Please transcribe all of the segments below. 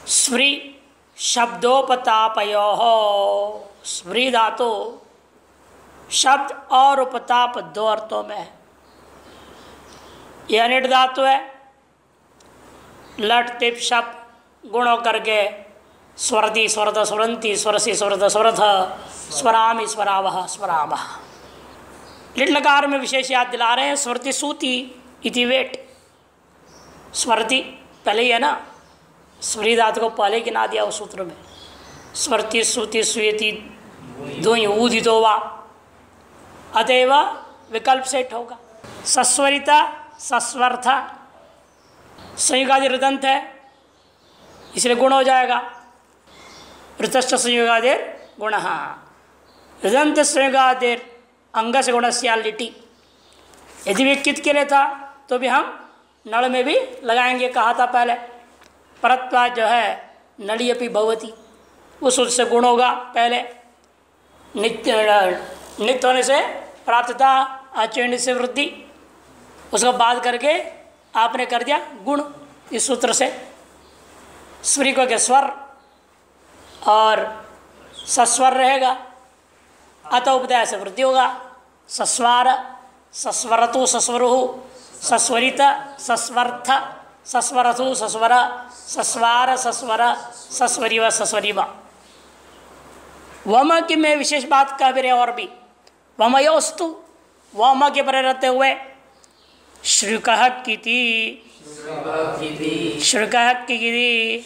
स्व्री शब्दोपतापयोः, स्व्री धातु शब्द और उपताप दो अर्थों में है। यह निट धातु है, लट तिप शब्द गुण होकर के स्वरती स्वरत स्वरंती स्वरसी स्वरत स्वरथ स्वरामी स्वरावह स्वरामः। लिट लकार में विशेष याद दिला रहे हैं, स्वरती सूती इति वेट। स्वरती पहले ही है ना, स्व्री धातु को पहले गिना दिया उस सूत्र में। स्वरती सूती स्वेति द्वि ऊदितो वा, अतएव विकल्प सेट होगा। सस्वरिता सस्वर्था संयुगादि ऋदंत है, इसलिए गुण हो जाएगा। ऋतश्च संयुगादिर गुण, ऋदंत संयुगादिर अंग से गुण से लिटी। यदि भी कित के लिए था तो भी हम नल में भी लगाएंगे, कहा था पहले। परत्वा जो है नली अपि भवती, उस से गुण होगा पहले। नित्य होने से प्राप्तता, आचरण से वृद्धि, उसको बाद करके आपने कर दिया गुण इस सूत्र से। स्व्री को के स्वर और सस्वर रहेगा, अतः उपदय से वृद्धि होगा। सस्वार सस्वरतु सस्वरुहु, सस्वरित सस्वर्थ सस्वरथु सस्वर, सस्वार सस्वर सस्वरिव सस्वरिव। वम की में विशेष बात कह भी रहे, और भी वमयोस्तु, वम के परे रहते हुए श्रुकः किति, श्रुकः किति,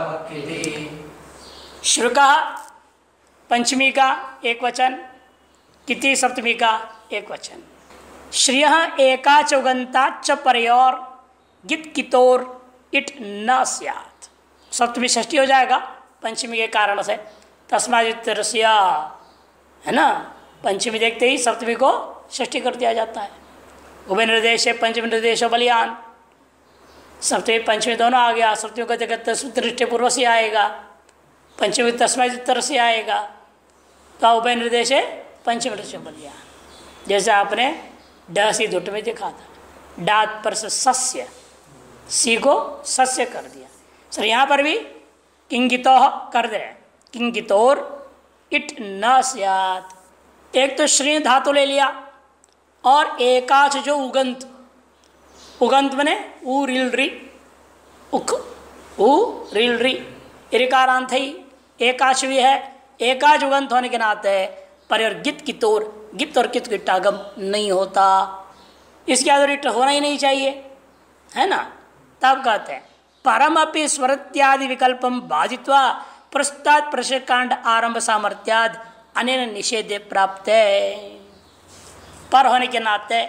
श्रुकः पंचमी का एक वचन, किति सप्तमी का एक वचन। श्रियः एकाच उगंताच परयोर गित कितोर इट न स्यात्। सप्तमी षष्ठी हो जाएगा पंचमी के कारण से, तस्मादित्यरस्या है ना। पंचमी देखते ही सप्तमी को षष्ठी कर दिया जाता है। उभय निर्देश पंचमी निर्देश बलियान, सप्तमी पंचमी दोनों आ गया। सप्तमी को देखते दृष्टि पूर्व से आएगा, पंचमी तस्मादित्तर से आएगा, तो उभय निर्देश पंचमी निर्देश बलियान। जैसे आपने ड सी दुट में देखा था, डात पर से सस्य, सी को सस्य कर दिया। सर यहाँ पर भी किंगितो कर दे, किंगितोर इट न स्यात्। एक तो श्री धातु ले लिया, और एकाच जो उगंत, उगंत बने ऊ रिल री, उख ऊ रिल री, इकारांत ही एकाच भी है। एकाच उगंत होने के नाते पर और गित की तोर, गित और कित गिट्टागम नहीं होता, इसके आधार होना ही नहीं चाहिए, है ना। तब कहते हैं परम अपि स्वरत्यादि विकल्पम बाधित्वा प्रस्ताद प्रशकांड आरंभ सामर्थ्याद अनेन निषेधे प्राप्त है। पर होने के नाते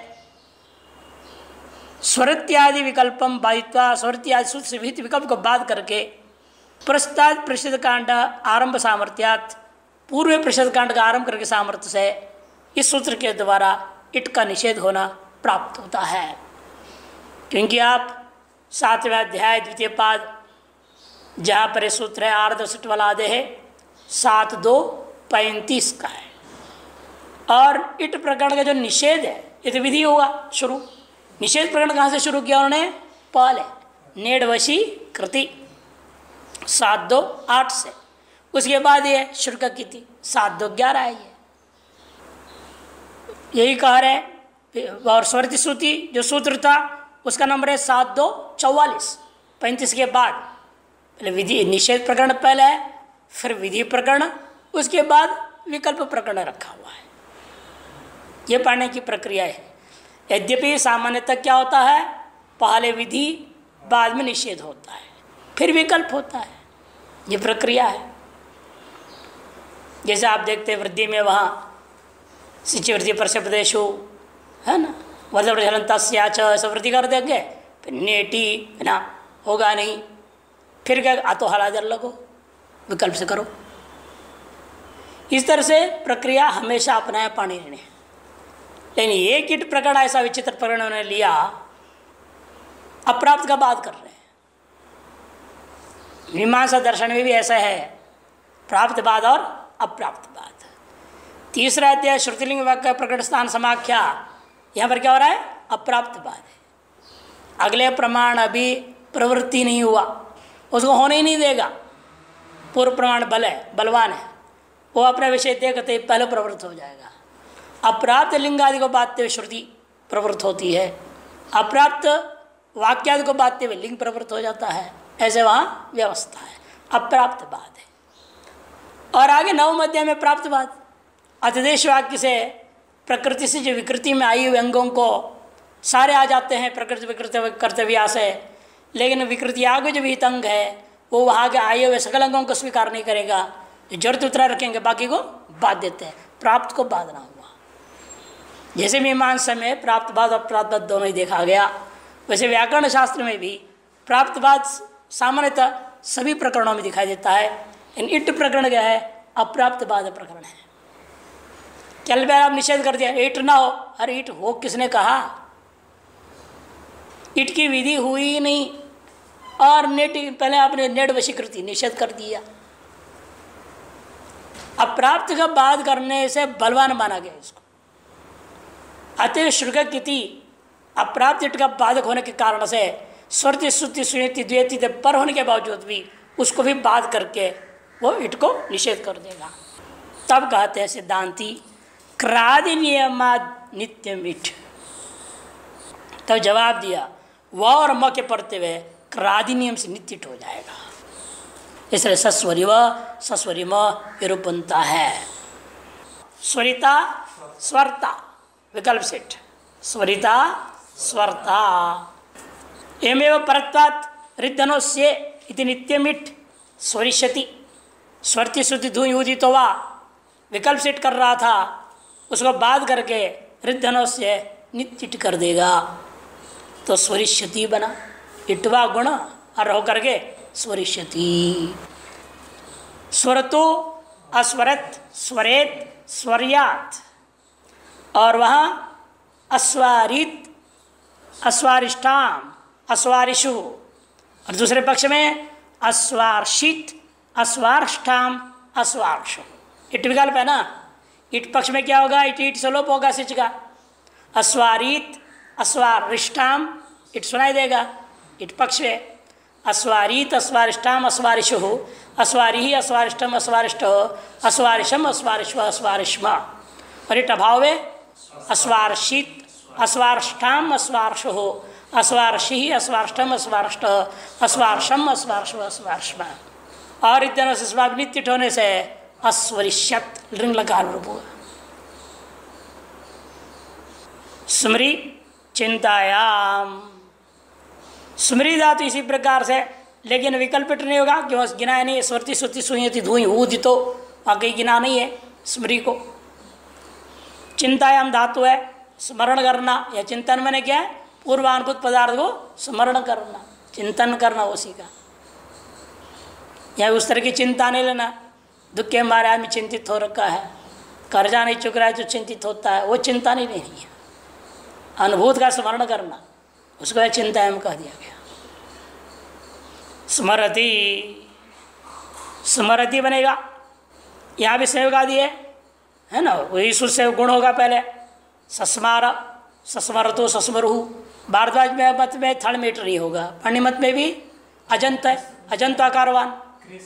स्वरत्यादि विकल्पम बाधित्वा, स्वरत्यादि सूत्र से विहित विकल्प को बाध करके प्रस्ताद प्रसिद्ध कांड आरंभ सामर्थ्यात, पूर्व प्रसिद्ध कांड का आरंभ करके सामर्थ्य से इस सूत्र के द्वारा इट का निषेध होना प्राप्त होता है। क्योंकि आप 7वें अध्याय द्वितीय पाद जहाँ पर सूत्र है आर्धसठ वाला आधे है, 7:2:35 का है। और इट प्रकरण का जो निषेध है, ये तो विधि होगा शुरू। निषेध प्रकरण कहाँ से शुरू किया उन्होंने? पहले नेडवशी कृति 7:2:8 से, उसके बाद ये शुल्क की थी 7:2:11 है। यही कह रहे। और स्वरती श्रुति जो सूत्र था उसका नंबर है 7:2:44, 35 के बाद। पहले विधि निषेध प्रकरण पहले है, फिर विधि प्रकरण, उसके बाद विकल्प प्रकरण रखा हुआ है। ये पढ़ने की प्रक्रिया है। यद्यपि सामान्यतः क्या होता है, पहले विधि बाद में निषेध होता है, फिर विकल्प होता है। ये प्रक्रिया है। जैसे आप देखते हैं वृद्धि में वहाँ सिंची वृद्धि पर से प्रदेशु है ना, वर्ध प्रचलन तस्याच ऐसा वृद्धि कर देंगे, फिर नेटी है ना, होगा नहीं, फिर क्या आतो हलादर लगो, विकल्प से करो। इस तरह से प्रक्रिया हमेशा अपनाया पाणिनि ने। लेकिन एक ईट प्रकरण ऐसा विचित्र प्रकरण उन्होंने लिया, अप्राप्त का बात कर रहे हैं। मीमांसा दर्शन में भी ऐसा है, प्राप्त बाद और अप्राप्त बाद। तीसरा अध्याय श्रुतिलिंग वाक्य प्रकट स्थान समाख्या, यहाँ पर क्या हो रहा है? अप्राप्त बाद है। अगले प्रमाण अभी प्रवृत्ति नहीं हुआ, उसको होने ही नहीं देगा। पूर्व प्रमाण बल है, बलवान है, वो अपने विषय देखते पहले प्रवृत्त हो जाएगा। अप्राप्त लिंग आदि को बातते हुए श्रुति प्रवृत्त होती है, अप्राप्त वाक्यादि को बातते हुए लिंग प्रवृत्त हो जाता है। ऐसे वहाँ व्यवस्था है, अप्राप्त बात है। और आगे नवम अध्याय में प्राप्त बात, अतिदेश वाक्य से प्रकृति से जो विकृति में आई हुए अंगों को सारे आ जाते हैं प्रकृति विकृति कर्तव्य से, लेकिन विकृति आगे जो विहित अंग है वो वहाँ के आए हुए सकल अंगों को स्वीकार नहीं करेगा, जड़ उतरा रखेंगे, बाकी को बात देते हैं। प्राप्त को बाधना हुआ। जैसे मीमांसा में प्राप्त बाद और प्राप्त बाद दोनों ही देखा गया, वैसे व्याकरण शास्त्र में भी प्राप्त बाद सामान्यतः सभी प्रकरणों में दिखाई देता है। इन इट प्रकरण क्या है? अप्राप्त बाद प्रकरण है। कल बार आप निषेध कर दिया ईट ना हो, अरे ईट हो किसने कहा? ईट की विधि हुई ही नहीं, और नेट पहले आपने नेट वशीकृति निषेध कर दिया। अप्राप्त का बाद करने से बलवान माना गया इसको। अतः श्रुति अप्राप्त ईट का बाधक होने के कारण से स्वर्ति श्रुति सुनीति द्वेति पर होने के बावजूद भी उसको भी बाध करके वो ईट को निषेध कर देगा। तब कहते हैं सिद्धांती क्रादि नियमाद नित्यम ईट। तब जवाब दिया व और म के पढ़ते हुए क्रादि नियम से नित्य हो जाएगा। इसलिए सस्वरी व सस्वरी म ये रूप बनता है। स्वरिता स्वरता विकल्प सेठ, स्वरिता स्वरता एमेव परत्वात् रिद्धनोस्य इति नित्यमिट स्वरिष्यति। स्वरति श्रुति धू उदितो वा विकल्प सेट कर रहा था, उसको बाध करके रिद्धनोस्य नित्य कर देगा तो स्वरिष्यति बना। इटवा गुण और हो करके स्वरिष्यति। स्वरतो अस्वरत स्वरेत स्वर्यात, और वहाँ अस्वारित अस्वारिष्टाम अस्वारिषु, और दूसरे पक्ष में अस्वार्षित अस्वार्ष्टाम अस्वार्षु। इट विकल्प है ना। इट पक्ष में क्या होगा? इट इट सलोप होगा सिच का। अस्वारित अस्वारिष्टाम इट सुनाई देगा इट पक्ष में। अस्वारित अस्वारिष्टाम अस्वारिषु अस्वारि अस्वारिष्टम अस्वारिष्ट अस्वारिषम अस्वारिष्व अस्वारिष्म। और इट अभाव में अस्वार्षित अस्वार्ष्टाम अस्वार्षु अस्वार्षि अस्वार्ष्टम अस्वार्ष्ट अस्वार्षम अस्वार्षु अस्वार्ष्म। और इतने से स्वाग नित्य होने से अस्वरिष्यत लिंग लकार रूप हुआ। स्मृ चिंतायाम, स्मृ धातु इसी प्रकार से, लेकिन विकल्पित नहीं होगा क्यों? गिना नहीं है। स्वरती श्रुति सुयति धुई उदितो वहाँ कहीं गिना नहीं है स्मृ को। चिंतायाम धातु है स्मरण करना, या चिंतन मैंने क्या है? पूर्वानुभूत पदार्थ को स्मरण करना, चिंतन करना उसी का। या उस तरह की चिंता नहीं लेना। दुख के मारे आदमी चिंतित हो रखा है, कर्जा नहीं चुक रहा है जो चिंतित होता है, वो चिंता नहीं लेनी है। अनुभूत का स्मरण करना, उसको चिंता में कह दिया गया। स्मरति, स्मरति बनेगा। यहाँ भी संयोग आदि है ना, वही सुर से गुण होगा पहले। सस्मार सस्मरतो सस्मरुहु। भारद्वाज में मत में थर्ड मीटर नहीं होगा, पाणि मत में भी अजंत है, अजंत आकारवान।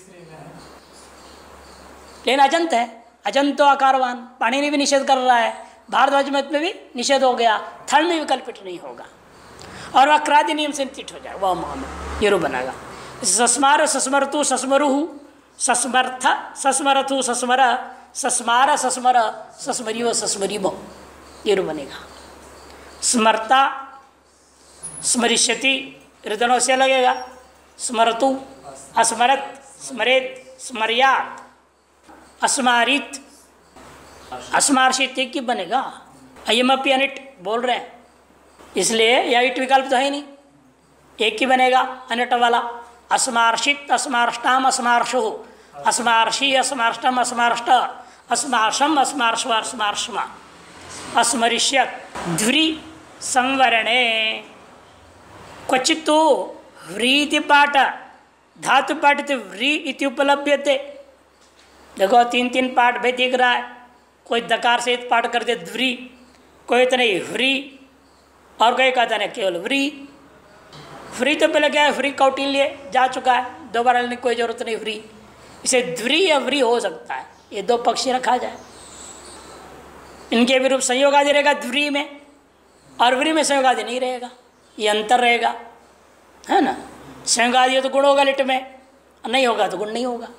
लेकिन अजंत है, अजंतो आकारवान। पाणि ने भी निषेध कर रहा है, भारद्वाज मत में भी निषेध हो गया, थर्ड में विकल्पित नहीं होगा। और वह क्रादि नियम से नित्य हो जाएगा, वह मामला ये रूप बनेगा। सस्मार सस्मरतु सस्मरुहु सस्मर्थ सस्मरथु सस्मर सस्मार सस्मर सस्मरियो सस्मरिमो ये रूप बनेगा। स्मरता स्मरिष्यति हृदयों से लगेगा। स्मरतु अस्मरत स्मरेत स्मर्यात अस्मारित अस्मार्षित की बनेगा। अयमपि अनिट बोल रहे हैं, इसलिए यह इट विकल्प तो है ही नहीं, एक ही बनेगा अनिट वाला। अस्मार्षित अस्मार्ष्टाम अस्मार्षु अस्मार्षि अस्मार्ष्टम अस्मार्ष्ट अस्मार्षम अस्मार्ष्व अस्मार्ष्म अस्मरिष्यत। ध्वरि संवरणे क्वचित् तो व्रीति पाठ धातु पाठ तो व्री इति उपलभ्यते। देखो तीन तीन पाठ भी दिख रहा है, कोई दकार से पाठ करते ध्वरी, कोई तो नहीं व्री, और कोई कहता नहीं केवल व्री। व्री तो पहले क्या है, व्री कौटिल्य जा चुका है, दोबारा लेने की कोई जरूरत नहीं व्री। इसे द्वि या व्री हो सकता है, ये दो पक्षी रखा जाए, इनके विरूप संयोग आदि रहेगा द्वि में, और व्री में संयोग आदि नहीं रहेगा, ये अंतर रहेगा, है ना। संयोग आदि हो तो गुण होगा लिट में, नहीं होगा तो गुण नहीं होगा।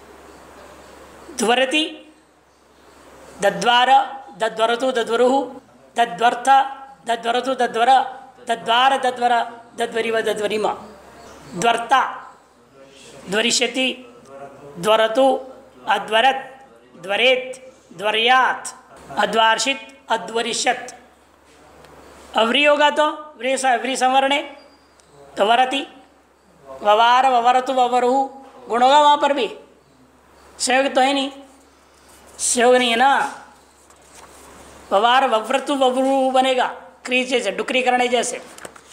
ध्वरति दद्वार दद्वरतु दद्वरुः दद्वर्थ दद्वरतु दद्वर दद्वार दद्वर दद्वरिव दद्वरिमा द्वर्ता द्वरिष्यति द्वरतु अद्वरत द्वरेत द्वर्यात अद्वार्षित अद्वरिष्यत। अव्री होगा तो व्री संवरणे तो वरति ववार ववरतु ववरुः गुण होगा वहाँ पर भी, संयोग तो है नहीं, संयोग नहीं है ना। ववार वव्रतु ववरुः बनेगा क्री जैसे डुकरी करने जैसे,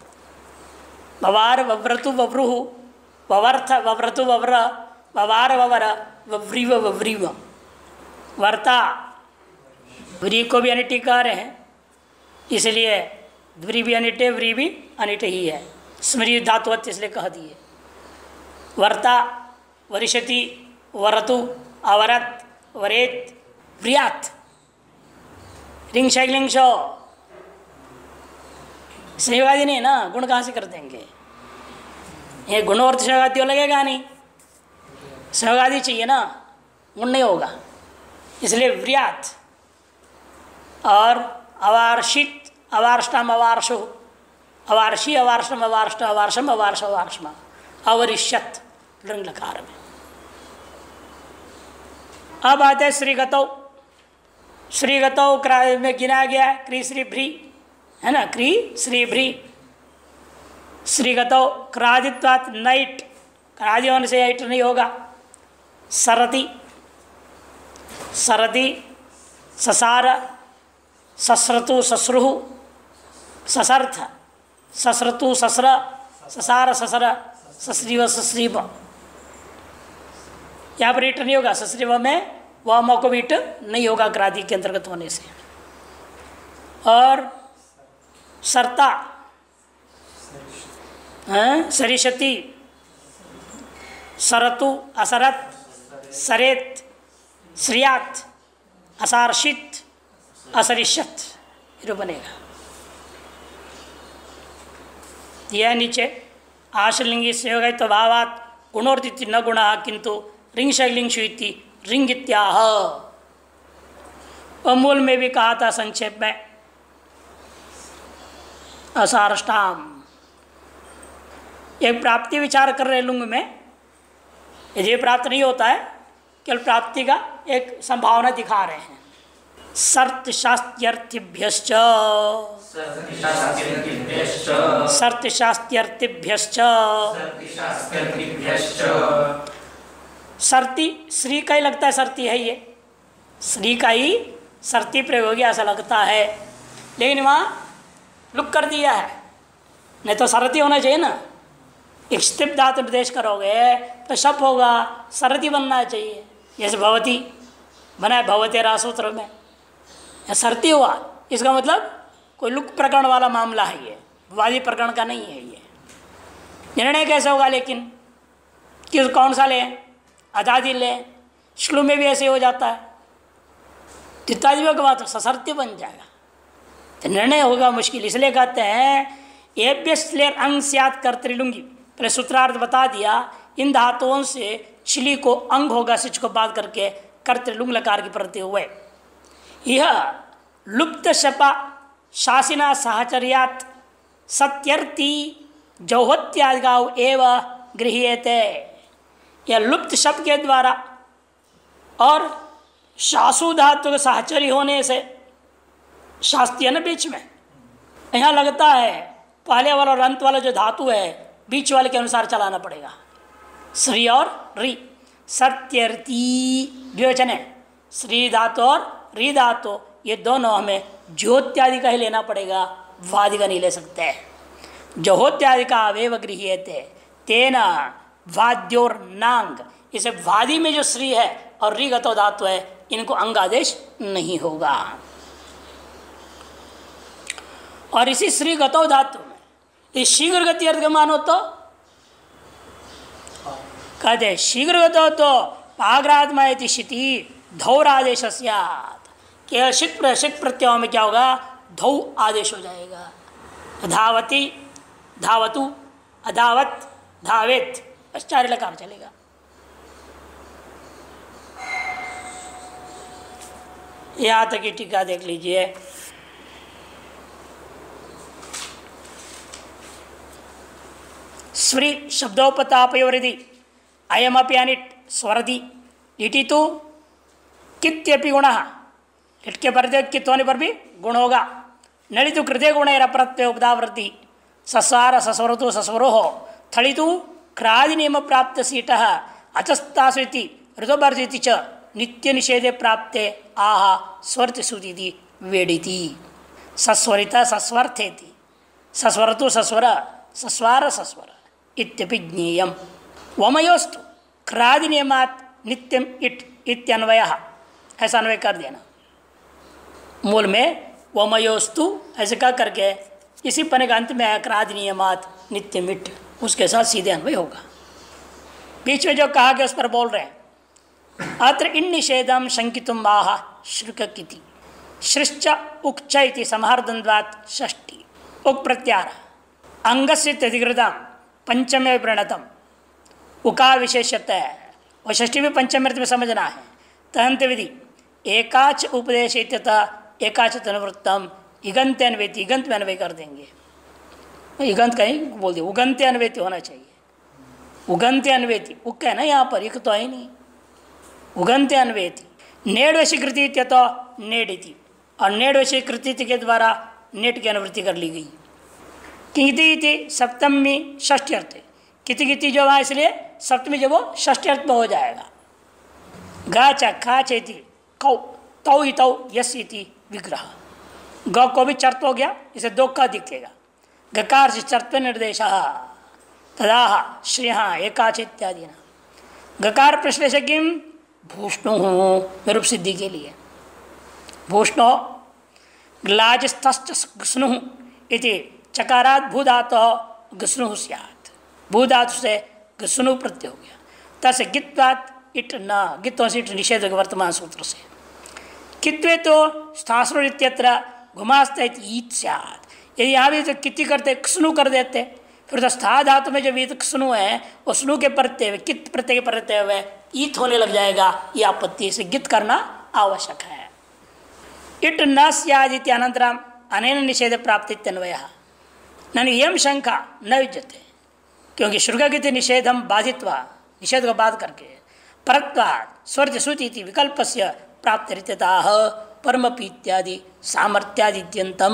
ववार वव्रतु ववरुः ववर्थ वव्रतु वव्र ववार ववर वव्रीव वव्रीव वर्ता। व्री को भी अनिट कह रहे हैं, इसलिए द्वि भी अनिट है, व्री भी अनिट ही है, स्मृति धातुवत इसलिए कह दिए। वर्ता वरिष्यति वरतु अवरत वरेत व्रियात रिंग शैलिंग शो संयोगादि नहीं ना, गुण कहाँ से कर देंगे, ये गुणवर्त संयोगादि लगेगा नहीं, संयोगादि चाहिए ना, गुण नहीं होगा, इसलिए व्रियात। और अवार्षित अवार्ष्टम अवार्षु अवार्षी अवार्षम अवार्ष्ट अवार्षम अवार्ष अवार्षम अवरिष्यत लृंग लकार में। अब आते हैं श्रीगतौ। श्रीगतौ में गिना गया क्री श्री भ्री, है ना, क्री श्री भ्री। श्रीगतौ क्रादित्वात् नाइट, क्रादि होने से आइट नहीं होगा। सरति सरति ससार सस्रतु सस्रुः ससर्थ सस्रतु सस्र ससार ससर सस्रीव सस्रीव। यहाँ पर ईट नहीं होगा, सस्रीव में वह म को भी ईट नहीं होगा क्रादि के अंतर्गत होने से। और सरता सरिषति सरतु असरत सरेत श्रियात असार्षित असरिष्यत ये बनेगा। यह नीचे आश्रलिंगी संयोग है तो भावात गुणोर्दिति न गुण किंतु रिंग शैलिंगशु इति रिंग इत्याह। मूल में भी कहा था संक्षेप में असारष्टाम। एक प्राप्ति विचार कर रहे लुंग में, यदि प्राप्त नहीं होता है केवल प्राप्ति का एक संभावना दिखा रहे हैं। सर्त शास्त्यर्थिभ्यश्च सर्त शास्त्यर्थिभ्यश्च सर्ती श्री का ही लगता है, सर्ती है ये, श्री का ही सर्ती प्रयोग हो गया ऐसा लगता है, लेकिन वहाँ लुक कर दिया है, नहीं तो सरती होना चाहिए ना। एक स्थिप धातु निर्देश करोगे तो शप होगा, सरती बनना चाहिए, जैसे भवती बना है भवतेरा सूत्र में, या सरती हुआ, इसका मतलब कोई लुक प्रकरण वाला मामला है, ये वादी प्रकरण का नहीं है। ये निर्णय कैसे होगा लेकिन कि कौन सा लें, अदादि लें, श्लू में भी ऐसे हो जाता है, तित्वादियों के बाद ससर्ती बन जाएगा, तो निर्णय होगा मुश्किल। इसलिए कहते हैं एभ्य स्लेर अंग स्यात् कर्तृलुंगी, पहले सूत्रार्थ बता दिया, इन धातुओं से छिली को अंग होगा, सिच को बात करके कर्तृलुंग लकार की प्रति हुए। यह लुप्त शपा शासिना सहचर्यात् सत्यर्थी जौहत्यादिगाव एव गृह्यते। यह लुप्त शब्द के द्वारा और शासु धातु के सहचरी होने से, शास्त्रीय न बीच में, यहाँ लगता है पहले वाला और अंत वाला जो धातु है बीच वाले के अनुसार चलाना पड़ेगा, श्री और री। सत्यर्थी द्विवचन है, श्री धातु और री धातु ये दोनों हमें ज्योत्यादि का ही लेना पड़ेगा, वादि का नहीं ले सकते। ज्योत्यादि का अवेव गृह्यते तेना वाद्योर नांग, इसे वादि में जो श्री है और री गतो धातु है इनको अंगादेश नहीं होगा। और इसी श्री गतो धातु में इस शीघ्र गति अर्थ का मानो तो कहते शीघ्र गतो तो पाग्रात्मा इति शिति धौरादेश स्यात्। केवल शित प्रत्ययों में क्या होगा, धौ आदेश हो जाएगा। धावती, धावतु, अधावत, धावेत, बस 4 लकार चलेगा। यहाँ तक की टीका देख लीजिए। स्वी शब्दोपतापयोरिधि अयमपि अनिट स्वरदि इति तो कित्यपि गुण, लिट के पर कित होने पर भी गुण होगा। नलितु कृते गुण अपरत्य उपदावृत्ति सस्वार सस्वरतु सस्वरो हो थलितु क्रादि नियम प्राप्त सीट अचस्तासु ऋतुवर्जिति च नित्य निषेधे प्राप्ते आह स्वर्ति सुति वेडिति सस्वरिता सस्वर्थेति सस्वरतु सस्वर सस्वार सस्वर इत्यपि ज्ञेयम्। वमयोस्तु क्रादि नियमात् नित्यम इट इत्यन्वय, ऐसा अन्वय कर देना। मूल में वमयोस्तु ऐसे कह करके इसी पने का अंत में आया क्रादि नियमात् नित्यम इट, उसके साथ सीधे अन्वय होगा। बीच में जो कहा कि उस पर बोल रहे हैं। अत्र इन निषेधम शंकितुम आह श्रुककिति श्रिश्च उक्च इति समार्द्वन्द्वात् षष्ठी उक प्रत्याहार अंगस्य तदिकृतं पंचमे प्रणतम उका विशेषता है और षष्ठी भी पंचम में समझना है। तहंत विधि एकाच उपदेश इत्यतः एकाच तनुवृत्तम इगंत अन्वेति, इगंत में अन्वय कर देंगे। इगंत कहीं बोल दिया, उगंत अन्वेति होना चाहिए। उगंत अन्वेति उक है ना यहाँ पर, एक तो है नहीं। उगंत अन्वेति नेडवशीकृति इत्यतो नेडिति, और नेडवशीकृति के द्वारा नेट की अनुवृत्ति कर ली गई। किति सप्तमी षष्ठी अर्थ है। किति जो वहाँ इसलिए सप्तमी जो वो षष्ठी अर्थ में हो जाएगा। गाच खाचेति कौ तौ ही तौ यस इति विग्रह, ग को भी चर्त हो गया, इसे 2 का दिखेगा। गकार से चर्त निर्देश तदाह श्रेय एकाच इत्यादि न। गकार प्रश्न से किम भूष्णु रूप सिद्धि के लिए भूष्णो ग्लाजस्तु इति चकारात भूधातो गस्नु स्यात्, भूधातु से गस्नु प्रत्यय हो गया। तसे गित्वात इट न, गित्व से इट निषेध वर्तमान सूत्र से। कित्वे तो स्थासुर इत्यत्र घुमास्ते ईत स्यात्, यदि यहाँ भी तो किति करते क्स्नु कर देते, फिर तो स्था धातु में जो वीत क्स्नु है वो स्नु के प्रत्यय हुए कित प्रत्यय के प्रत्यय हुए ईत होने लग जाएगा। ये आपत्ति से गित करना आवश्यक है। इट न स्यादिति अनंतरम अनेन निषेध प्राप्ति तन्वय नन यम शंका न विद्यते, क्योंकि श्रुगगिति निषेधम बाधित्वा, निषेध को बाध करके परत्वात् स्वर्ज सूति विकल्प से प्राप्त रीत्यता परमपि इत्यादि सामर्थ्यादित्यंतम।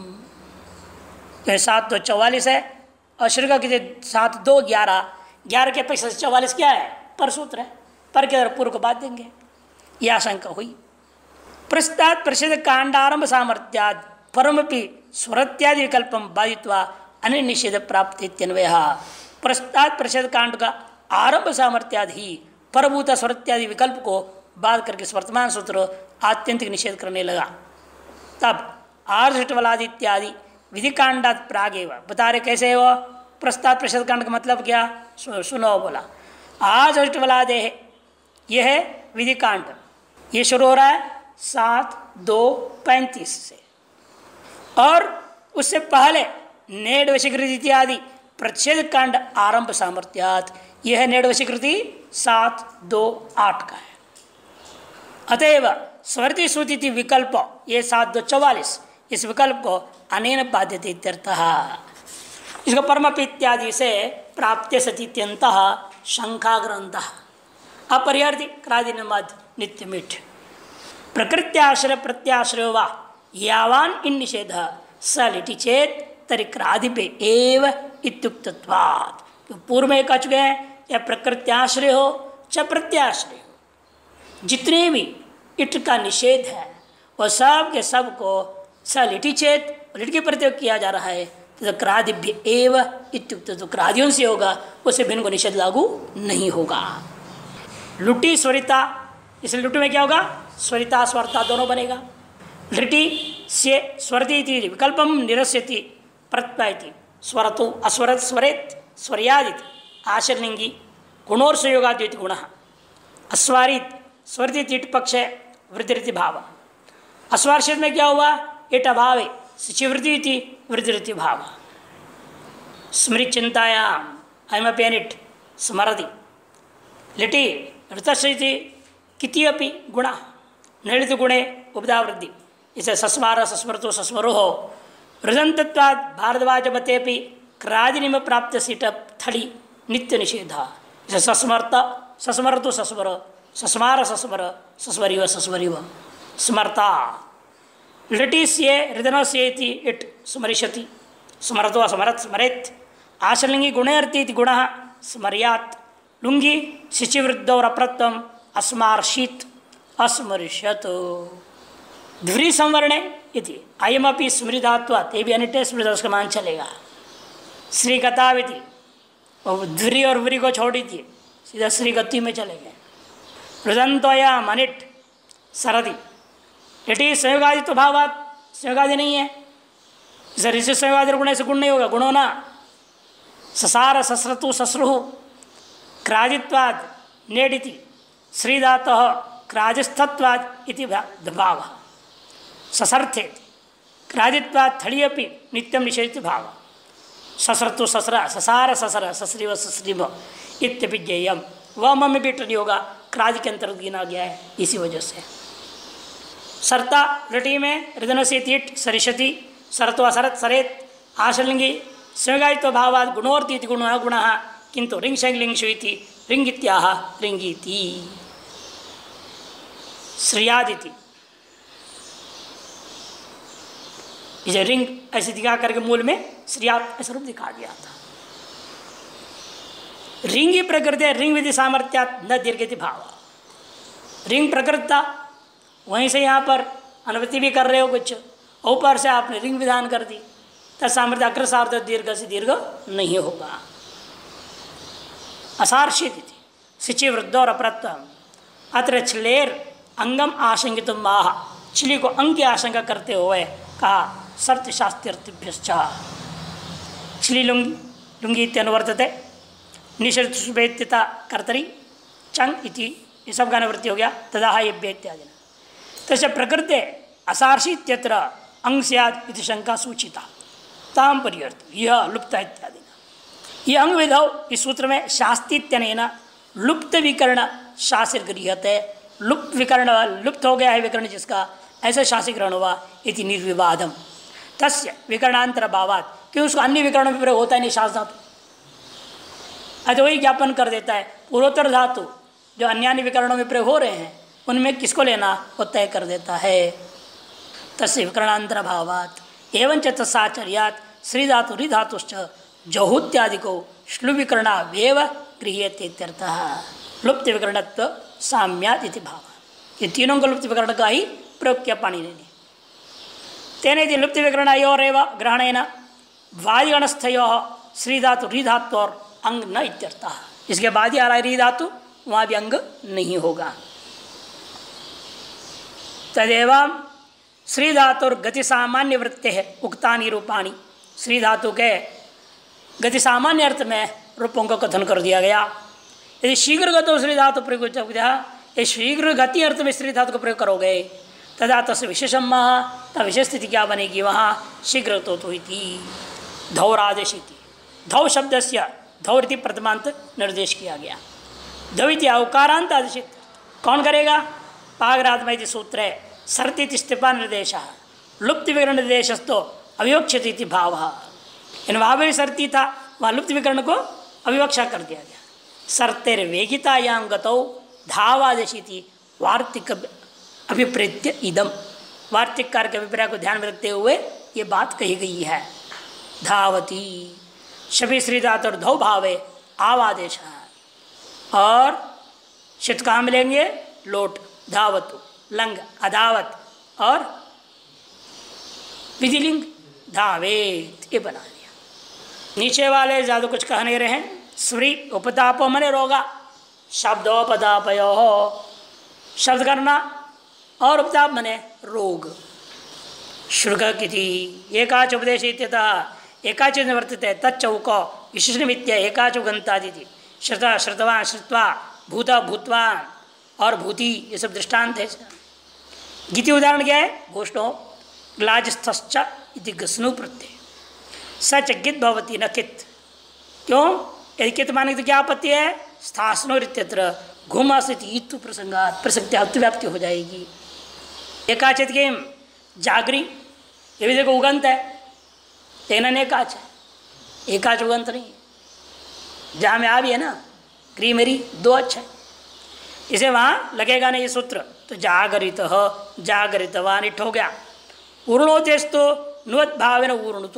7 तो 44 है और श्रुगगिति 7 2 11, 11 के अपेक्षा 44 क्या है, पर सूत्र है, पर के पूर्व को बात देंगे। यह आशंका हुई। प्रस्ताद प्रसिद्ध कांडारंभ सामर्थ्याद परमपि स्वरत्यादि विकल्पम बाधित्वा अन्य निषेध प्राप्त इत्यन्वय। प्रस्ताद प्रसिद्ध कांड का आरंभ सामर्थ्याद ही परभूत स्वरत्यादि विकल्प को बाध करके वर्तमान सूत्र आत्यंतिक निषेध करने लगा। तब आर्षटवलाद इत्यादि विधि कांडात प्रागेव बता रहे कैसे है वो। प्रस्ताद प्रसिद्ध कांड का मतलब क्या, सुनो बोला। आज अष्टवलादे यह है विधि कांड, ये शुरू हो रहा है 7-2-35 से, और उससे पहले नेड वशीकृति इत्यादि प्रच्छेद कांड आरंभ सामर्थ्यात, यह है नेड वशीकृति 7-2-8 का है। अतएव स्वर्ति सूति विकल्प ये 7-2-44 इस विकल्प को अनेन बाध्यते इत्यर्थः। इसको परमपि इत्यादि से प्राप्ते सतीत्यंतः शंका ग्रंथ अपरिहर्ति क्रादिनमद नित्यमिठ प्रकृत्याश्रय प्रत्याश्रय वा यावान इन निषेध स लिटि चेत तरी क्रादिपे एव इत्युक्तत्वात्। तो पूर्व में कह चुके हैं या प्रकृत्याश्रय हो चाहे प्रत्याश्रय हो, जितने भी इट का निषेध है वह सब के सब को स लिटि चेत लिट के प्रत्यय किया जा रहा है, तो क्रादिभ्य एव इत्युक्त, तो क्रादियों से होगा, उससे भिन्न को निषेध लागू नहीं होगा। लुटी स्वरिता, इसलिए लुटी में क्या होगा, स्वरिता स्वरता दोनों बनेगा। लृटि से स्वरती विकल्पम निरस्यति प्रत्ययति स्वरतु अस्वरत स्वरेत स्वरियादिति आश्रलिंगी गुणोर संयोगाद्वैति गुण अस्वारित स्वरित ईट पक्ष है, वृद्धि भाव। अस्वार्षित में क्या हुआ? ईट अभाव है, सिचिवृत्ति थी, वृद्धि भाव। स्मृत चिंतायाम आई एम पेन इट स्मरति लिटि ऋतश्री किति अपि गुण नलित गुणे उपदा वृद्धि। इसे सस्मार सस्मृतो सस्मरो हो वृदंतत्वाद भारद्वाज बतेपि क्रादिनिम प्राप्त सीट थड़ी नित्य निषेधा। इसे सस्मर्त सस्मरतु सस्मर सस्मार सस्मर सस्वरिव सस्वरिव स्मर्ता लिटि से हृदय से इट स्मरिष्यति स्मरतो स्मरत स्मरेत आशलिंगी गुणे अर्थित गुण स्मर्यात् लुंगी शिचिवृद्धौर अप्रत्वम अस्मार्षित अस्मरिष्यत। ध्वरि संवरणे इति अयमपि स्मृतात्वात्, ये भी अनिटे स्मृत उसका मान चलेगा। श्रीगताविति ध्वरि और व्री को छोड़ दीजिए, सीधा श्रीगति में चले गए। रुदंतोया मनिट सरदि लिटि संयोगादि तो भावात संयोगादि नहीं है, ऋषि संयोगादि गुण से गुण नहीं होगा, गुणो ना। ससार सस्रतु सस्रुः क्राजित्वाद नेडिति श्रीदातः क्राजिस्थत्वाद इति भाव। ससर्थे क्राजित्वाद थड़ी अपि नित्यम निषेधित भाव। ससरतु ससरा ससार ससर ससरिव ससरिव इत्यपि ज्ञेयम। वह मम भी नहीं होगा, क्राज के अंतर्गत गिना गया है इसी वजह से। सरता लटी में हृदय से तीट सरिषति सरतो असरत सरेत आशलिंगी संयोगायित्व भावाद गुणोर्तीति गुण गुण किंतु रिंग शैलिंगशु इति रिंग इत्याह रिंगीति श्रियादिति। इसे रिंग ऐसे दिखा करके मूल में श्रियात ऐसा रूप दिखा दिया था। रिंगी प्रकृति रिंग विधि सामर्थ्यात न दीर्घति भाव। रिंग प्रकृतता वहीं से यहाँ पर अनुवृत्ति भी कर रहे हो कुछ, ऊपर से आपने रिंग विधान कर दी, तब सामर्थ्य अग्रसार्थ दीर्घ से दीर्घ नहीं होगा। असार्षित सिचि वृद्धो और अप्रत्व अत्र छलेर अंगम आशंकित माह। छिली को अंग की आशंका करते हुए कहा सर्त शास्त्रभ्यश्च। छिली लुंगी इत्यनुवर्तते निषेधता कर्तरी चंग इति ये सब का अनुवृत्ति हो गया। तदा ये इत्यादि तस्य प्रकृते असार्षित्यत्र अंग स्यात् इति शंका सूचिता ताम परिवर्त यह लुप्त इत्यादि। यह अंग विधौ इस सूत्र में शास्तित्यनेन लुप्त विकर्ण शास्त्र गृहते। लुप्त विकर्ण लुप्त हो गया है विकर्ण जिसका, ऐसा शास्त्र ग्रहण हुआ इति निर्विवादम। तस्य विकरणांतर भावात, क्यों उसको अन्य विकरणों में प्रयोग होता है नहीं शास्त्र धातु, अतः वही ज्ञापन कर देता है। पूर्वोत्तर धातु जो अन्य विकरणों में प्रयोग हो रहे हैं उनमें किसको लेना वो तय कर देता है। तस्य विकरणांतर भावात एवं च तत्साचर्यात श्री धातु रि धातुश्च जहुत्यादि को श्लु विकरणा वेव गृह्यते इत्यर्थः। लुप्त विकरणत्व साम्यात् इति भाव। ये तीनों को लुप्त विकरण का ही प्रयोग किया पाणिनि ने। तेन लुप्त विकरणयोरेव ग्रहणेन वादिगणस्थयोः श्री धातु रि धातु और अंग न इत्यर्थः। इसके बाद ही आ रहा है रि धातु, वहाँ भी अंग नहीं होगा। तदेव श्री धातुर गति सामान्य वृत्ते है उक्तानि रूपाणि। श्री धातु के गति सामान्य अर्थ में रूपों का कथन कर दिया गया। यदि शीघ्र गतो श्री धातु प्रयोग ये शीघ्र गति अर्थ में श्री धातु का प्रयोग करोगे तदा तस् विशेषम तब विशेष स्थिति क्या बनेगी वहाँ शीघ्र तो इति धौरादेशिति। धौ शब्द से धौरिति प्रथमांत निर्देश किया गया। धविति अवकारांत आदेशित कौन करेगा? पागरात्मा इति सूत्र है। सर्ति स्थिपा निर्देश लुप्त विकरण निर्देशस्तो अविवक्षति भाव। इन वहाँ भी सर्ति था, वहाँ लुप्त विकरण को अविवक्षा कर दिया गया। सर्तेर वेगितायां गतौ धावादेशिति वार्तिक अभिप्रेत्य इदम। वार्तिक कार्य के अभिप्राय को ध्यान में रखते हुए ये बात कही गई है। धावती शबी श्री धातु और धौ भावे आवादेश और शित कहाँ मिलेंगे? लोट धावतु लंग अधावत और विधिलिंग धावेत, ये बना दिया। नीचे वाले ज़्यादा कुछ कह नहीं रहे। स्वी उपतापो मने रोगा शब्दोपतापयो शब्द करना और उपताप मने रोग। श्रुग किति एकाच उपदेश एकाच निवर्तित तच्चौक विशेषण मित्य एकाच गंतादि श्रुता श्रुतवान श्रुत्वा भूत भूतवान और भूति, ये सब दृष्टांत है। गीति उदाहरण क्या है? घोष्णो ग्लाजस्थश्च इति गस्नु प्रत्यय सच गित भवती न कित। क्यों? यदि कित माने तो क्या आपत्ति है? स्थासनो इत्यत्र घुमासित प्रसंगात प्रसक्ति अतिव्याप्ति हो जाएगी। एकाचित के जागरी, ये भी देखो उगंत है, लेकिन एकाच है, एकाच उगंत नहीं है। जहाँ में आ भी है ना क्री मेरी दो अच्छा है, इसे वहाँ लगेगा नहीं ये सूत्र। तो जागरित जागरितवान इट हो गया। उर्णोतेस्तु नुवत भाव न उर्णुतु,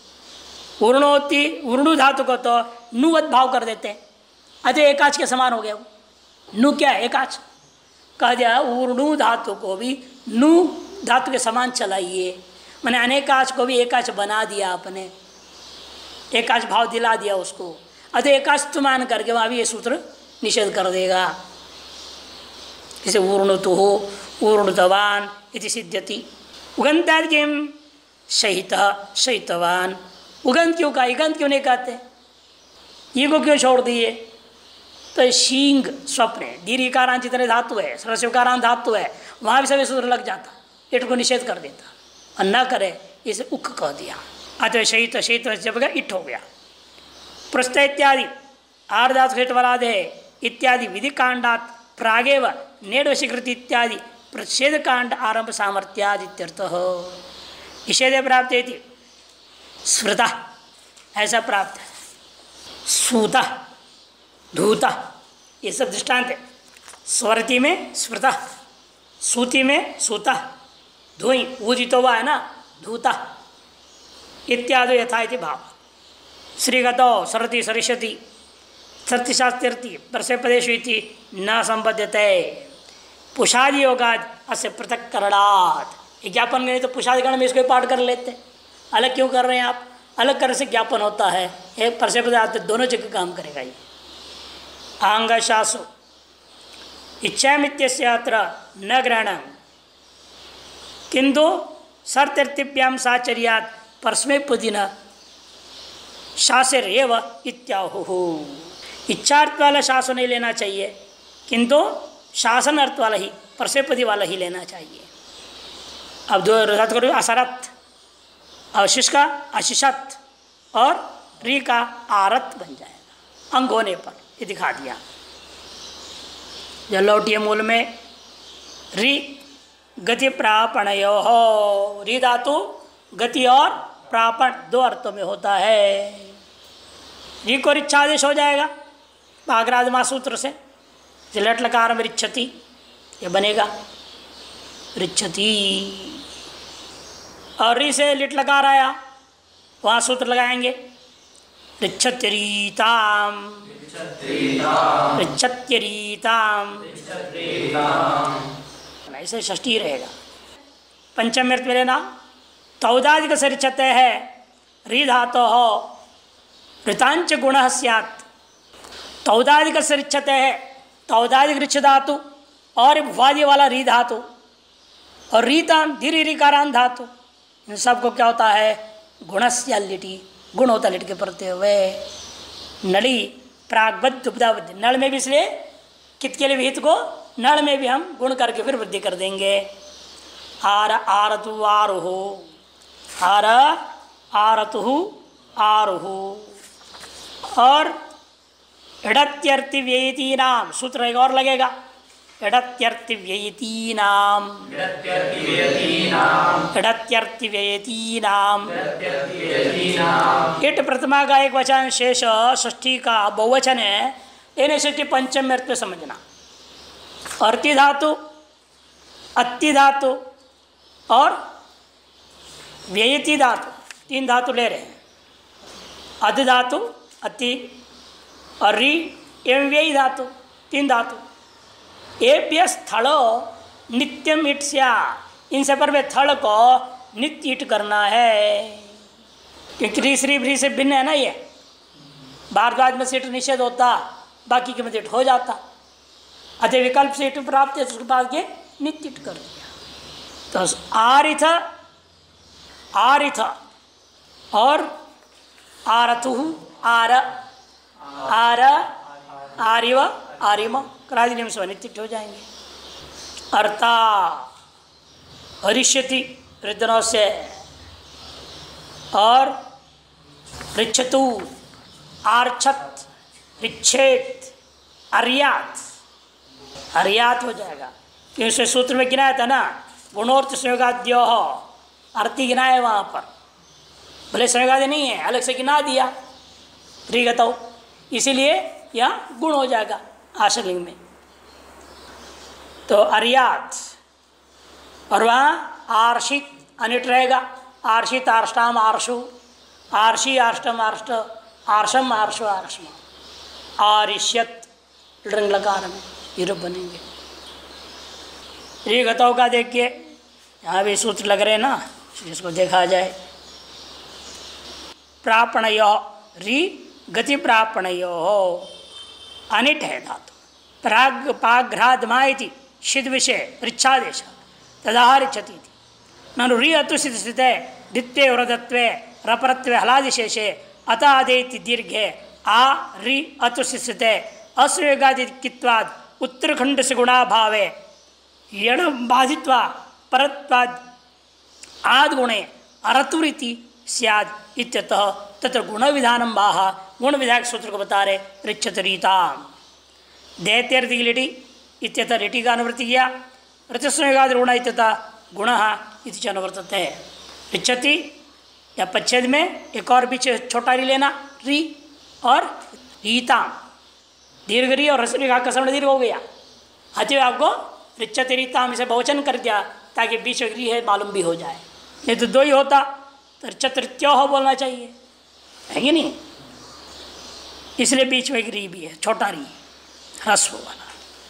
उर्णोति उर्णु धातु को तो नुवत भाव कर देते हैं, अतः एकाच के समान हो गया वो। नु क्या है? एकाच कह दिया। उर्णु धातु को भी नु धातु के समान चलाइए, मैंने अनेकाच को भी एकाच बना दिया आपने, एकाच भाव दिला दिया उसको, अतः एकाच मान करके वहाँ भी ये सूत्र निषेध कर देगा। जैसे ऊर्णुतु हो ऊर्णुतवान इति सिद्ध्यति। उगंतादि किम शहित शहितवान, उगंत क्यों कहा? इगंत क्यों नहीं कहते? ये को क्यों छोड़ दिए? तो शींग स्वप्न दीर्घकारांत जितने धातु है, सरस्वकारांत धातु है, वहाँ भी सभी सूत्र लग जाता, इट को निषेध कर देता और न करे इसे उक कह दिया। अतः शहित शहित जब गया इट हो गया। पृष्ठ इत्यादि आर्धातु वरादे इत्यादि विधि कांडात प्रागेव नेडवशीकृति इत्यादि प्रतिषेध कांड आरंभ सामर्थ्यादित्यर्थः। निषेध प्राप्त है स्मृता, ऐसा प्राप्त है। सूता धूता, ये सब दृष्टांत है। स्वरति में स्मृता, सूति में सूता, धुई ऊजितो हुआ है ना धूता इत्यादि यथा इति भाव। श्रीगतो सरति सरिष्यति सत्यशास्त्रति परसेपदेशु इति न संबध्यते। पुषादि योगाद अस्य पृथक करणात्। ज्ञापन गए तो पुषादिगण में इसको पाठ कर लेते, अलग क्यों कर रहे हैं आप? अलग करने से ज्ञापन होता है, एक परसेपद दोनों जगह काम करेगा ये। आंगशासु इच्छामित्यस्य अत्र न ग्रहणं किंतु सर्तर्तिभ्यां साचर्यात् परस्मैपदिन शासरेव इत्याहुः। इच्छार्थ वाला शासन नहीं लेना चाहिए, किंतु शासन अर्थ वाला ही परस्मैपदी वाला ही लेना चाहिए। अब दो रथ करो, असरत अवशिष का अशिषत और री का आरत बन जाएगा अंग होने पर, ये दिखा दिया। लौटिए मूल में री गति प्रापणयो हो, री धातु गति और प्रापण दो अर्थों में होता है। री को रिच्छादेश हो जाएगा आग्रादमा सूत्र से, लट लकार में रिच्छति ये बनेगा रिच्छति, और री से लिट लकार आया वहाँ सूत्र लगाएंगे रिच्छत्यरीताम रिच्छत्यरीताम, ऐसे षष्ठी रहेगा। पंचम अर्थ में लेना तौदादिक से रिच्छते है री धातो हो ऋतांच गुण स्यात्। तौदादिक से रिच्छते है, तौदादिक रिच्छ धातु और भुवादि वाला री धातु और रीताम धीरे रिकारान धातु, इन सबको क्या होता है? गुणस्य लिटी, गुण होता लिट के प्रत्यय हुए। नली प्रागबद्ध उपदाबद्ध, नल में भी इसलिए कित के लिए विहित को नल में भी हम गुण करके फिर वृद्धि कर देंगे। आर आरतु आरुहो, आर आरतु आरुहो। और इडत्यर्थि व्ययती नाम सूत्र एक और लगेगा, इडत्यर्थि व्ययती नाम, इडत्यर्थि व्ययती नाम। इट प्रथमा का एक वचन शेष षष्ठी का बहुवचन है, इन्हें षष्ठी पंचम अर्थ में समझना। अर्ति धातु अति धातु और व्ययती धातु तीन धातु ले रहे हैं। अध धातु अति और री एवं व्ययी धातु तीन धातु। एभ्य स्थलो नित्यम इट स्या, इनसे पर वे थल को नित्य इट करना है, क्योंकि तीसरी भ्री से भिन्न है ना ये। भारद्वाज में से इट निषेध होता, बाकी के में इट हो जाता, अतः विकल्प से इट प्राप्त है, उसके बाद ये नित्य इट कर दिया। तो आरिथ आरिथ और आरतु आर आर आर्यव आर्यम क्रादिनियम से अनित्य हो जाएंगे। अर्ता हरिष्यति रिद्धनों से, और ऋच्छतु आर्छत ऋच्छेद अर्यात, अर्यात हो जाएगा क्योंकि उसे सूत्र में गिनाया था ना, गुणोर्थ संयोगाद्यो अर्थी गिनाया है वहाँ पर, भले संयोगादि नहीं है, अलग से गिना दिया त्रिगतौ, इसीलिए यहाँ गुण हो जाएगा आश्रलिंग में। तो अर्यात, और वहाँ आर्षित अनिट रहेगा, आर्षित आर्ष्टाम आर्षु, आर्षि आर्ष्टम आर्ष्ट, आर्षम आर्षु आर्षम, आरिष्यत लृंग लकार में ये रूप बनेंगे। त्रिगतौ का देखिए यहाँ भी सूत्र लग रहे हैं ना, जिसको देखा जाए। प्रापणयो री गति प्रापणयो अनिट है धातु, प्राग पाघ्रादमाइति शिद विषय ऋच्छादेश तदाहरिच्छति ननु री अतुसित स्थिते द्वित्वे वृदत्वे रपरत्वे हलादिशेषे अतादेति दीर्घे आ री अतुसित स्थिते अस्वेगादित्वाद उत्तरखंड से गुणाभावे यण बाधित्वा परत्वाद आद गुणे अरतुरीति स्याद इत्यतः तत्र गुण विधानम बाह, गुण विधायक सूत्र को बता रहे। ऋच्छत रीता दैत्यर्थी लिटि इत्यतः लिटि का अनुवृत्ति किया, ऋतस्वेगादि गुण इत्यतः गुण इति च अनुवर्तते है। ऋच्छति या पच्छेद में एक और बीच छोटा री लेना, री और रीता, दीर्घ री और रसरी का कसम दीर्घ हो गया, अतः आपको ऋच्छति रीता इसे बहुवचन कर दिया ताकि बीच री है मालूम भी हो जाए, नहीं तो दो ही होता तो ऋच्छत्रित्यो बोलना चाहिए, है कि नहीं, इसलिए बीच में एक री भी है, छोटा री ह्रस्व वाला।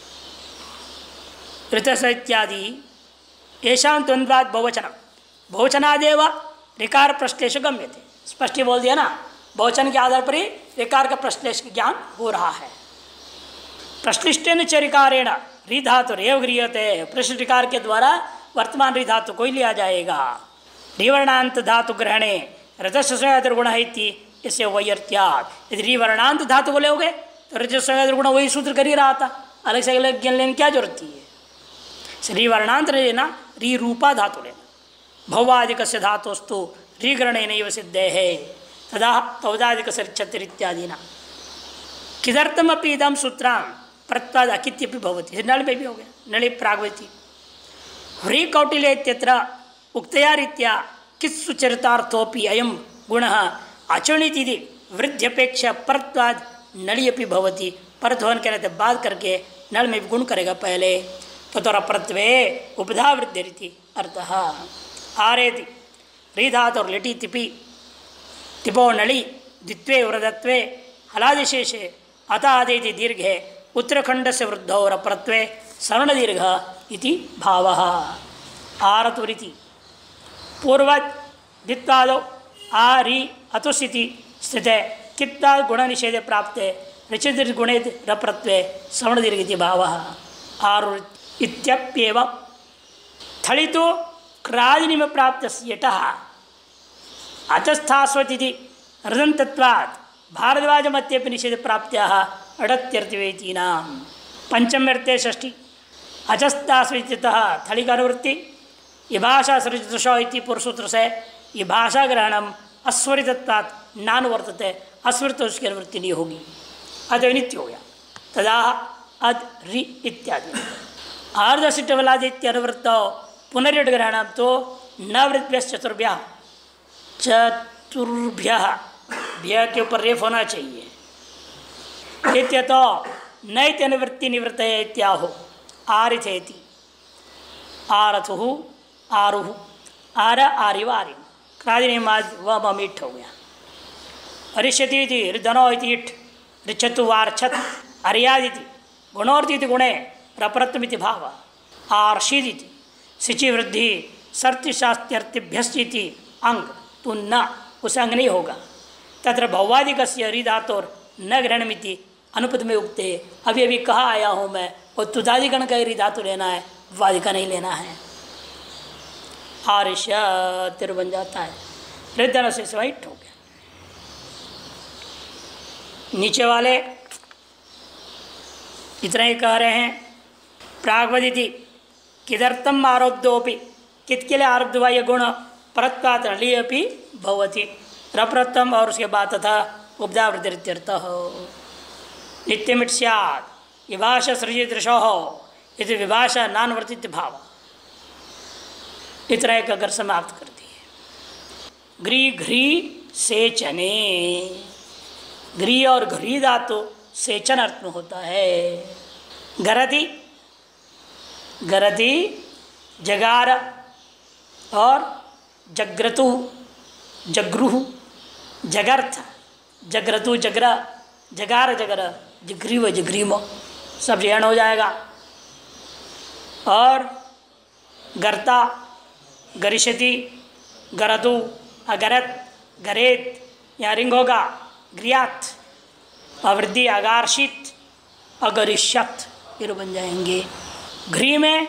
ऋतस इत्यादि येषां द्वंद्वाद बहुवचन, बहुवचनादेव ऋकार प्रश्लेष गम्य थे, स्पष्ट बोल दिया ना, बहुवचन के आधार पर ही ऋकार का प्रश्लेष ज्ञान हो रहा है। प्रश्लिष्टेन च ऋकारेण री धातु रेव गृह्यते, प्रश्न ऋकार के द्वारा वर्तमान री धातु को ही लिया जाएगा। रिवर्णांत धातु ग्रहणे रजस्वगुण है इससे वैयर्थ्यात्, यदि रिवर्णांत धातु को लोगे तो रजस्वगुण वही सूत्र कर ही रहा था, अलग से अलग ज्ञान लेने क्या जरूरत है। रिवर्णांत लेना, री रूपा धातु लेना, भवादिक से धातुस्तु रीग्रहणे नहीं सिद्धे है तदा तौदादिक से इत्यादि ना किदर्थम अपि इदम सूत्रां प्रत्वाद अकित्यपि भवति, नल में भी हो गया, नलि प्रागवती ह्री कौटिल्य इत्यत्र उक्तया रीत्या कित्सु चरितार्थोपि अयम गुणः अचरणिति वृद्ध्यपेक्षा परत्वाद नली अपि भवति, परत होने के बाद करके नल में भी गुण करेगा पहले, ततोर परत्वे उपधा वृद्धिरिति अर्थः। आरेति री धातु और लिटि तिपि तिपो नली द्वित्वे वृदत्वे हलादिशेषे अतादेति दीर्घे उत्तरखंड से वृद्धौ और परत्वे सवर्ण दीर्घ इति भावः। आरतुरिति पूर्वज द्वित्वादो आ री अतुस्थिति स्थिते कित्ता गुण निषेधे प्राप्ते ऋचित गुणे रप्रत्वे सवर्ण दीर्घ इति भावः। आरु इत्यप्येव थलितो क्रादिनिम प्राप्त यटः अचस्थास्वति रदन्तत्वात् भारद्वाज मत्यपि निषेध प्राप्त्याः अडत्यर्थवेतीनां। पंचम व्यर्थे षष्ठी अचस्तास्वतितः थली का अनुवृत्ति, ये भाषा सृजदृशो इति पुरुषसूत्र से ये भाषा ग्रहणम अस्वरितत्वात् नानुवर्तते, अस्वरित उसकी अनुवृत्ति नहीं होगी, अतः नित्य हो गया। तदा अद रि इत्यादि आर्धसिटवलादित्य अनुवृत्त पुनर्यट ग्रहणम तो नवृत्भ्य चतुर्भ्य चतुर्भ्य भ्य के ऊपर रेफ होना चाहिए। इत्य तो नैत अनुवृत्ति निवृत्त है इत्याहो आरिथेति आरथु आरुहु आर आरिव आरिव क्रादिनी व मीठ हो गया। अरिष्यति ऋधनो इट ऋच्छतु वार्छत अर्यादिति गुणोर्थिति गुणे प्रपरत्वमिति भाव आर्षिदिति सिचि वृद्धि सर्तिशास्त्यर्थिभ्यस्ति अंग तो न उस अंग नहीं होगा। तत्र भौवादिकस्य हरिधातोर न ग्रहणमिति अनुपद में उगते। अभी अभी कहा आया हूँ मैं, और तुदादिगण का हरिधातु लेना है, वादि का नहीं लेना है। आरिष्य तिर बन जाता है, हृदय से वाइट हो गया। नीचे वाले इतना ही कह रहे हैं। प्राग्वदिति किदर्थम आरोप्योपि, कित के लिए आरोप हुआ यह गुण, परत्वात् रली अपि भवति, रप्रथम और उसके बाद तथा उपदावृत्तिर्थ नित्यमिट स्यात् विभाषा सृजिदृशो यदि विभाषा नानवर्तित भाव। इतना एक अगर समाप्त कर दिए। घ्री घ्री सेचने, घ्री और घ्री धातु सेचन अर्थ में होता है। गरति गरति जगार और जग्रतु जग्रुह जगर्थ जग्रतु जग्र जगार जगर जग्रीव जग्रीम सब जैन हो जाएगा। और गर्ता गरिष्यति गरतु अगरत गरेत यहाँ रिंग होगा ग्रियात, अवृद्धि अगार्षित अगरिष्यत ये बन जाएंगे। घ्री में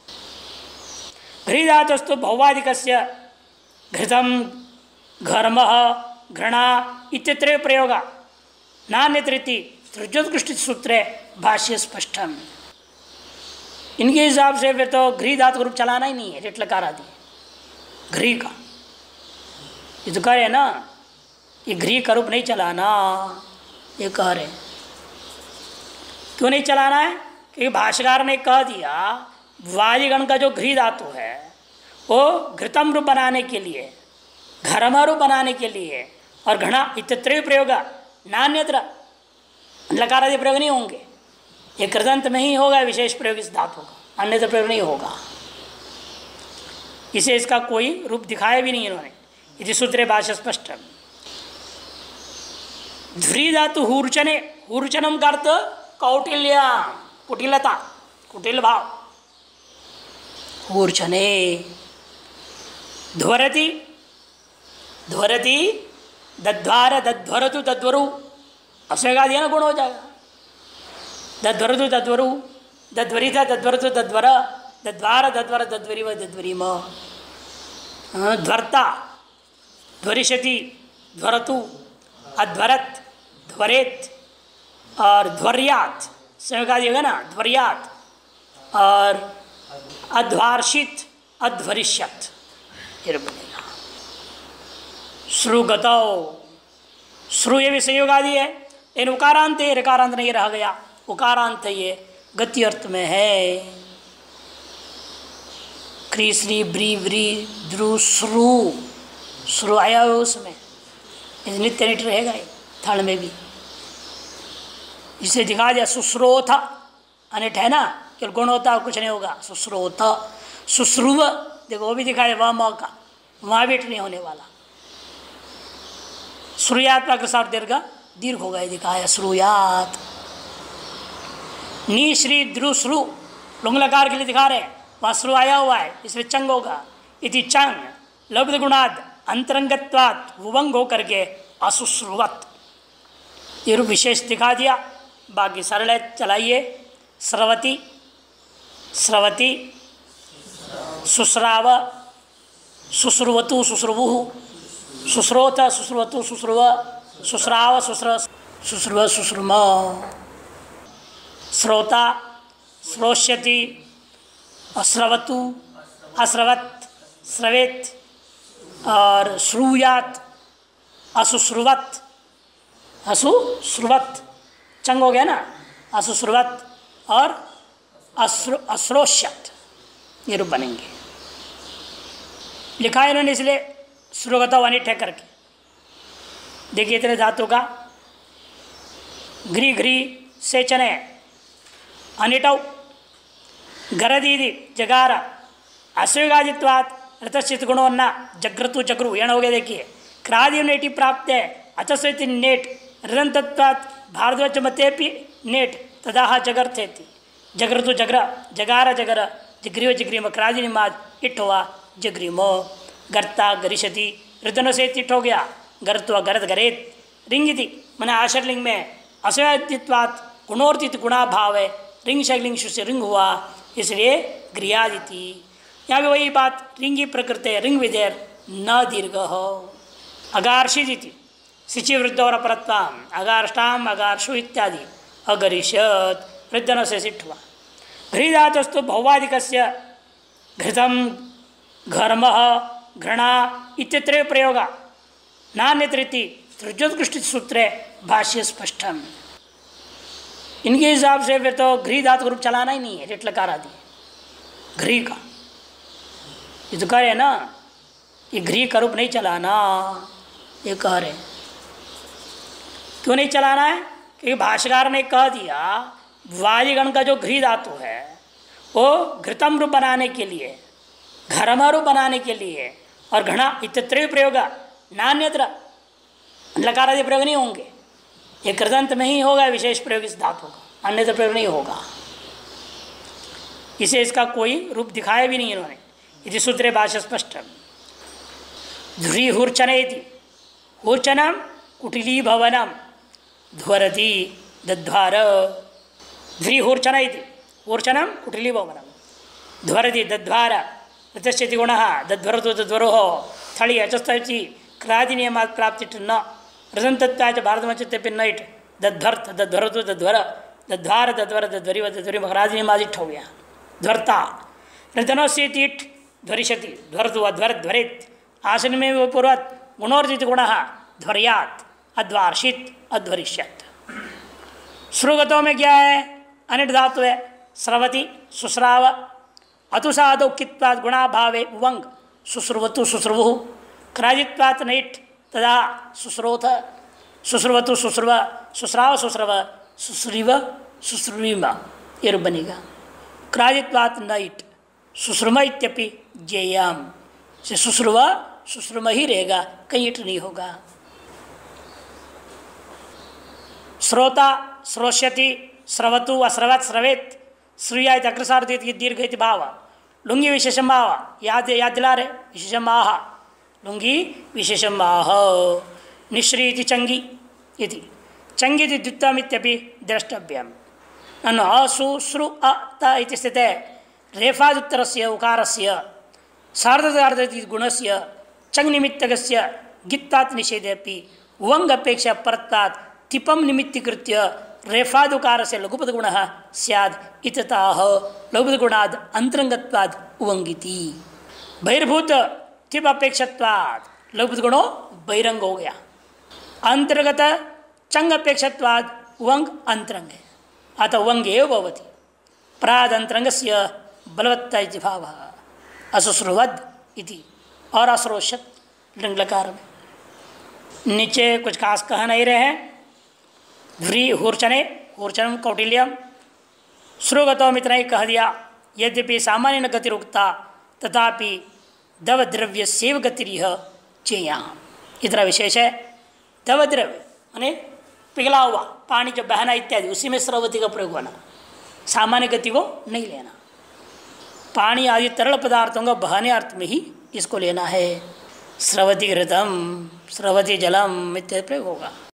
घ्री धातुस्तु भौवादिकस्य घृतम घर्म घृणा इत्यत्र प्रयोगा नान्यत्रिति तृतीयोत्कृष्ट सूत्रे भाष्य स्पष्टम। इनके हिसाब से फिर तो घ्री धातु का रूप चलाना ही नहीं है, रेट लकार आदि घ्री का। ये तो कह रहे ना, ये घ्री का रूप नहीं चलाना, ये कह रहे। क्यों नहीं चलाना है? क्योंकि भाष्यकार ने कह दिया वादिगण का जो घ्री धातु है वो घृतम रूप बनाने के लिए, घर्म रूप बनाने के लिए और घृणा इत्यत्र प्रयोग नान्यत्र लकार आदि प्रयोग नहीं होंगे। ये कृदंत में ही होगा विशेष प्रयोग इस धातु का, अन्यत्र प्रयोग नहीं होगा। इसे इसका कोई रूप दिखाया भी नहीं इन्होंने। यदि सूत्रे भाष्य स्पष्ट। ध्री धातु हूर्चने, हूर्चनम का अर्थ कौटिल्य, कुटिलता, कुटिल भाव। हूर्चने ध्वरति ध्वरति दद्वार दध्वरतु दध्वरु अश्वेगा दिया ना गुण हो जाएगा। दध्वरतु दध्वरु दध्वरिता दध्वरतु दध्वर दद्वार दध्वर दध्वरी व दध्वरी म ध्वर्ता ध्वरिष्यति ध्वरतु अध्वरत ध्वरेत और ध्वर्यात संयोगा दिएगा ना ध्वर्यात और अध्वार्षित अध्वरिष्यत ये बनेगा। श्रुगतौ श्रु ये भी संयोग आदि है, इन उकारांत है, ऋकारांत नहीं रह गया, उकारांत ये गति अर्थ में है। क्री श्री ब्री व्री ध्रु श्रु श्रु आया हुआ उसमें, नित्य निट रहेगा ये थड़ में भी। इसे दिखा दिया सुश्रोथ अनिट है ना, केवल गुण होता कुछ नहीं होगा। सुश्रोथ सुश्रुव देखो वो भी दिखाया वह म का, वहाँ भी नहीं होने वाला। श्रुयात का अग्रसार दीर्घ होगा ये दिखाया श्रुयात। नी श्री ध्रु श्रु लुंग लकार के लिए दिखा रहे हैं, वहाँ श्रु आया हुआ है इसमें चंग होगा। इति चंग लब्ध गुणाद अंतरंगत्वात् वुवंग हो करके असुश्रुवत ये रूप विशेष दिखा दिया। बाकी सरल है, चलाइए। स्रवती स्रवती सुश्राव सुश्रुवतु सुश्रुवु सुश्रोत सुश्रुवतु सुश्रुव सुश्राव सुश्र सुश्रुव सुश्रुम श्रोता श्रोष्यति अश्रवतु अश्रवत श्रवेत और श्रूयात असुश्रुवत असुश्रुवत चंग हो गया ना, असुश्रुवत और अश्रोष्यत ये रूप बनेंगे। लिखा है इन्होंने इसलिए श्रुगत अनिट है करके। देखिए इतने धातु का घ्री घ्री सेचने अनिटौ गरदीदि जगार अश्वेगादित्वात् रतश्चित गुणोन्ना जग्रतु जग्रु यण हो गया। देखिए क्रादि नेटि प्राप्त है अतस्वेति नेट रदंतत्वात् भारद्वाज मतेपि नेट तदाह जगर्थेति जग्रतु जग्र जगार जगर जग्रीव जग्रीम क्रादि निमाद इट हुआ जग्रीमो गर्ता गरिष्यति ऋतन से इट हो गया। गर्त्वा गरत गरेत रिंगिति मैंने आशरलिंग में अश्वेदित्वात् गुणोर्तित गुणा भाव है, रिंग शलिंग से रिंग हुआ इसलिए गृहादिति। यहाँ भी वही बात, रिंगी प्रकृति रिंग विधेर न दीर्घ हो। अगार्षिदिति सिचि वृद्ध और अपरत्वाम अगार्ष्टाम अगार्षु इत्यादि अगरिष्यत वृद्धन से सिठ हुआ। घृ धातुस्तु भौवादिक घृतम घर्म घृणा इत्यत्र प्रयोग नान्यतृति तृतीयोत्कृष्ट सूत्रे भाष्य स्पष्टम। इनके हिसाब से फिर तो घृ धातु रूप चलाना ही नहीं है, रिट लकार आदि घृ का ये तो कह रहे ना, ये घृ का रूप नहीं चलाना, ये कह रहे। क्यों नहीं चलाना है? क्योंकि भाष्यकार ने कह दिया वादिगण का जो घृ धातु है वो घृतम रूप बनाने के लिए, घर्म रूप बनाने के लिए और घृणा इत्यत्र प्रयोग नान्यत्र लकार आदि प्रयोग नहीं होंगे। ये कृदंत में ही होगा विशेष प्रयोग इस धातु का, अन्यत्र प्रयोग नहीं होगा। इसे इसका कोई रूप दिखाया भी नहीं इन्होंने। इति सूत्रे भाष्य स्पष्ट। ध्रीहूर्चनेति हूर्चनम कुटिली भवनम ध्वरति दद्वार। ध्रीहूर्चन इति हूर्चनम कुटिली भवनम ध्वरति दद्वार प्रत्यक्षति गुणः दद्वरतो दद्वरोः थळि अचस्तचि क्रादि नियमात् प्राप्तिट न रसंतत्वाच भारतमचित्ते नैट दद्भर्थ दद्वरतो दद्वर दद्वार दद्वर दद्वरिव दद्वरि क्रादि नियमादिठ हो गया। ध्वरता रतनोस्य तीठ ध्वरिष्यति ध्वरतु अध्वर ध्वरित आसन में वो पूर्वत गुणोर्जित गुण ध्वर्यात अध्वार्षित अध्वरिष्यत। श्रुगतों में क्या है? अनिट धातु है। स्रवति सुस्राव अतुसादौ कित्वात् गुणा भावे उवंग सुश्रुवतु सुश्रुवु क्राजित्वात् नैट तदा सुश्रोथ सुश्रुवतु सुश्रुव सुस्राव सुश्रव सुश्रीव सुश्रुविम ये रूप बनेगा। क्राजित्वात् नैट सुश्रुम इत्यपि ज्ञेयम से सुश्रुव सुश्रुम ही रहेगा, कहीं इट नहीं होगा। श्रोता श्रोष्यति स्रवतु अश्रवत स्रवेत श्रूया अग्रसार दीर्घ इति भाव लुंगी विशेषम भाव याद दिला रहे विशेषम आह लुंगी विशेषम आह निश्री इति चंगी इति चंगी इति द्वित्वमित्यपि द्रष्टव्यम। अनु असुश्रु अत इति स्थिते रेफादुत्तरस्य उकारस्य सार्धदार्ध गुणस्य चंग निमित्तकस्य गित्तात् निषेधेपि उवंग अपेक्षा परत्वात् तिपम निमित्तीकृत्य रेफादुकार से लघुपद गुण स्याद इतताह लघुपद गुणाद अंतरंगत्वाद उवंगिति। बहिर्भूत तिप अपेक्षत्वाद लघुपद गुणो बहिरंग हो गया। अंतर्गत चंग अपेक्षत्वाद उवंग अंतरंग है, अतः उवंग एव भवति। प्राद अंतरंगस्य बलवत्ता इति भावः असुश्रुवद इति और अश्रोष्यत लिंग लकार में। नीचे कुछ खास कह नहीं रहे हैं। ध्री हूर्चने हूर्चनम कौटिल्यम श्रुगतो में इतना ही कह दिया। यद्यपि सामान्य न गतिरुक्ता तथापि दव द्रव्य सेव गतिरिह चेयाम इतना विशेष है। दव द्रव्य माने पिघला हुआ पानी जो बहना इत्यादि उसी में स्रवती का प्रयोग होना, सामान्य गति को नहीं लेना। पानी आदि तरल पदार्थों का बहने अर्थ में ही इसको लेना है। स्रवती घृतम स्रवती जलम इत्यादि प्रयोग होगा।